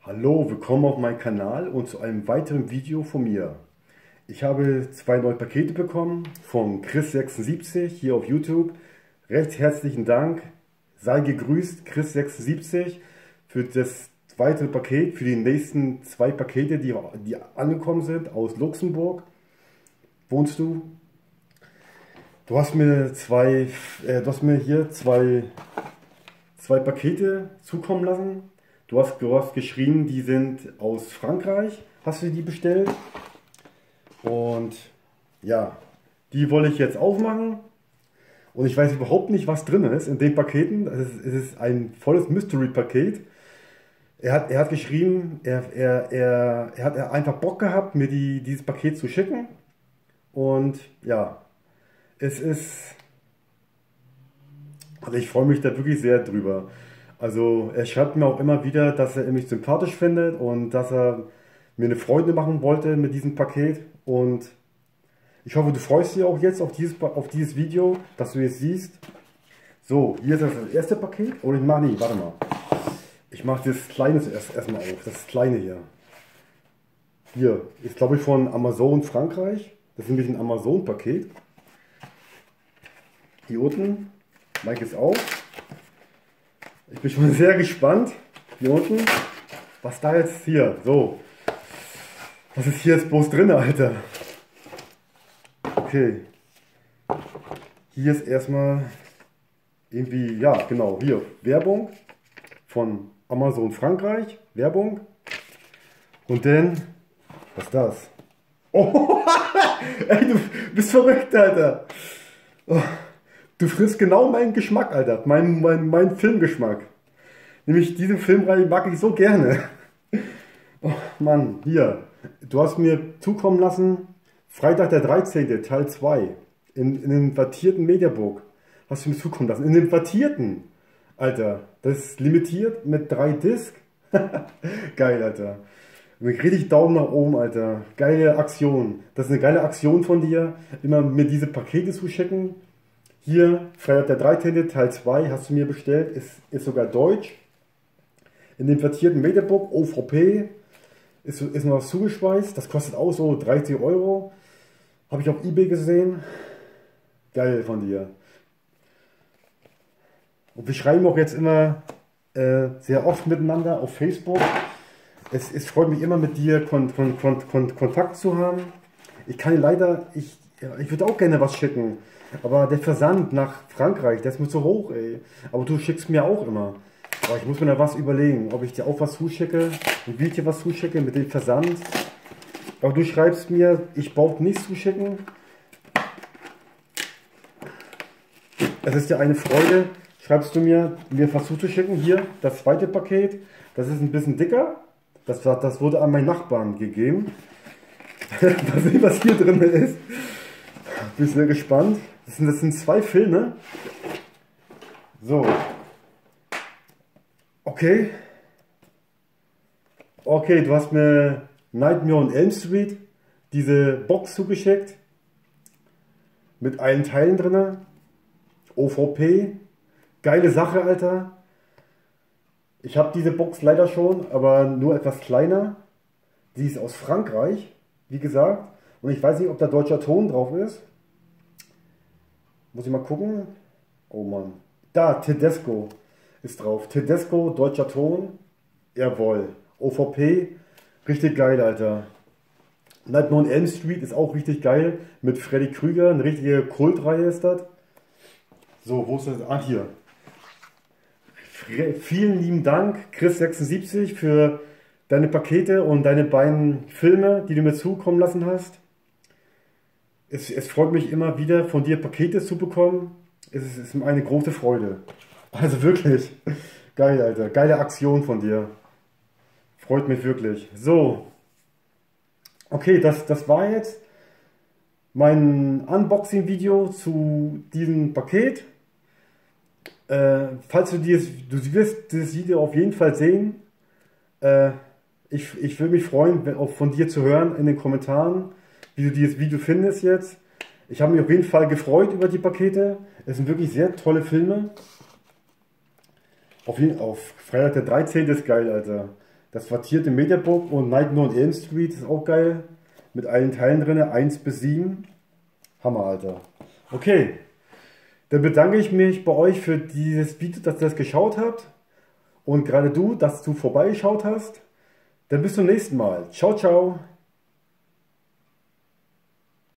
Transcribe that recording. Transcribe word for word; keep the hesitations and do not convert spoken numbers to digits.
Hallo, willkommen auf meinem Kanal und zu einem weiteren Video von mir. Ich habe zwei neue Pakete bekommen von Chris sechsundsiebzig hier auf YouTube. Recht herzlichen Dank, sei gegrüßt Chris sechsundsiebzig für das weitere Paket, für die nächsten zwei Pakete, die, die angekommen sind aus Luxemburg. Wohnst du? Du hast mir zwei, äh, du hast mir hier zwei, zwei Pakete zukommen lassen. Du hast, du hast geschrieben, die sind aus Frankreich. Hast du die bestellt? Und ja, die wollte ich jetzt aufmachen. Und ich weiß überhaupt nicht, was drin ist in den Paketen. Es ist, es ist ein volles Mystery-Paket. Er hat, er hat geschrieben, er, er, er, er hat einfach Bock gehabt, mir die, dieses Paket zu schicken. Und ja, es ist... Also ich freue mich da wirklich sehr drüber. Also er schreibt mir auch immer wieder, dass er mich sympathisch findet und dass er mir eine Freude machen wollte mit diesem Paket. Und ich hoffe, du freust dich auch jetzt auf dieses, auf dieses Video, dass du jetzt siehst. So, hier ist das erste Paket. Und ich mache nicht, warte mal. Ich mache das kleine zuerst erstmal auf. Das kleine hier. Hier ist, glaube ich, von Amazon Frankreich. Das ist nämlich ein Amazon-Paket. Hier unten mache ich es auf. Ich bin schon sehr gespannt. Hier unten. Was da jetzt hier? So. Was ist hier jetzt bloß drin, Alter? Okay. Hier ist erstmal irgendwie, ja, genau, hier. Werbung von Amazon Frankreich. Werbung. Und dann, was ist das? Oh, ey, du bist verrückt, Alter. Oh. Du frisst genau meinen Geschmack, Alter. Mein, mein, mein Filmgeschmack. Nämlich diese Filmreihe mag ich so gerne. Oh Mann, hier. Du hast mir zukommen lassen, Freitag der dreizehnte. Teil zwei. In, in den wattierten Mediabook. Hast du mir zukommen lassen. In den wattierten. Alter. Das ist limitiert mit drei Disc. Geil, Alter. Mit richtig Daumen nach oben, Alter. Geile Aktion. Das ist eine geile Aktion von dir. Immer mir diese Pakete zu schicken. Hier, Freitag der dreizehnte. Teil zwei hast du mir bestellt, ist, ist sogar deutsch. In dem vertierten Mediabook, O V P, ist, ist noch was zugeschweißt. Das kostet auch so dreißig Euro. Habe ich auf eBay gesehen. Geil von dir. Und wir schreiben auch jetzt immer äh, sehr oft miteinander auf Facebook. Es, es freut mich immer mit dir kon, kon, kon, kon, Kontakt zu haben. Ich kann leider, ich, ja, ich würde auch gerne was schicken. Aber der Versand nach Frankreich, der ist mir zu hoch, ey. Aber du schickst mir auch immer. Aber ich muss mir da was überlegen, ob ich dir auch was zuschicke und wie ich dir was zuschicke mit dem Versand. Aber du schreibst mir, ich brauche nichts zuschicken. Es ist dir eine Freude, schreibst du mir, mir was zuzuschicken. Hier, das zweite Paket, das ist ein bisschen dicker. Das, das wurde an meinen Nachbarn gegeben. Mal sehen, was hier drin ist. Bin sehr gespannt. Das sind, das sind zwei Filme. So. Okay. Okay, du hast mir Nightmare on Elm Street diese Box zugeschickt. Mit allen Teilen drin. O V P. Geile Sache, Alter. Ich habe diese Box leider schon, aber nur etwas kleiner. Die ist aus Frankreich, wie gesagt. Und ich weiß nicht, ob da deutscher Ton drauf ist. Muss ich mal gucken. Oh Mann. Da, Tedesco ist drauf. Tedesco, deutscher Ton. Jawohl. O V P. Richtig geil, Alter. Nightmare on Elm Street ist auch richtig geil. Mit Freddy Krüger. Eine richtige Kultreihe ist das. So, wo ist das? Ah, hier. Vielen lieben Dank, Chris sechsundsiebzig, für deine Pakete und deine beiden Filme, die du mir zukommen lassen hast. Es, es freut mich immer wieder, von dir Pakete zu bekommen. Es ist, es ist eine große Freude. Also wirklich. Geil, Alter. Geile Aktion von dir. Freut mich wirklich. So. Okay, das, das war jetzt mein Unboxing-Video zu diesem Paket. Äh, falls du dieses, du wirst dieses Video auf jeden Fall sehen. Äh, ich, ich würde mich freuen, wenn, auch von dir zu hören in den Kommentaren, wie du dieses Video findest jetzt. Ich habe mich auf jeden Fall gefreut über die Pakete. Es sind wirklich sehr tolle Filme. Auf jeden Fall, auf Freitag der dreizehnte ist geil, Alter. Das vertierte Mediabook und Nightmare on Elm Street ist auch geil. Mit allen Teilen drin, eins bis sieben. Hammer, Alter. Okay, dann bedanke ich mich bei euch für dieses Video, dass ihr das geschaut habt. Und gerade du, dass du vorbeigeschaut hast. Dann bis zum nächsten Mal. Ciao, ciao.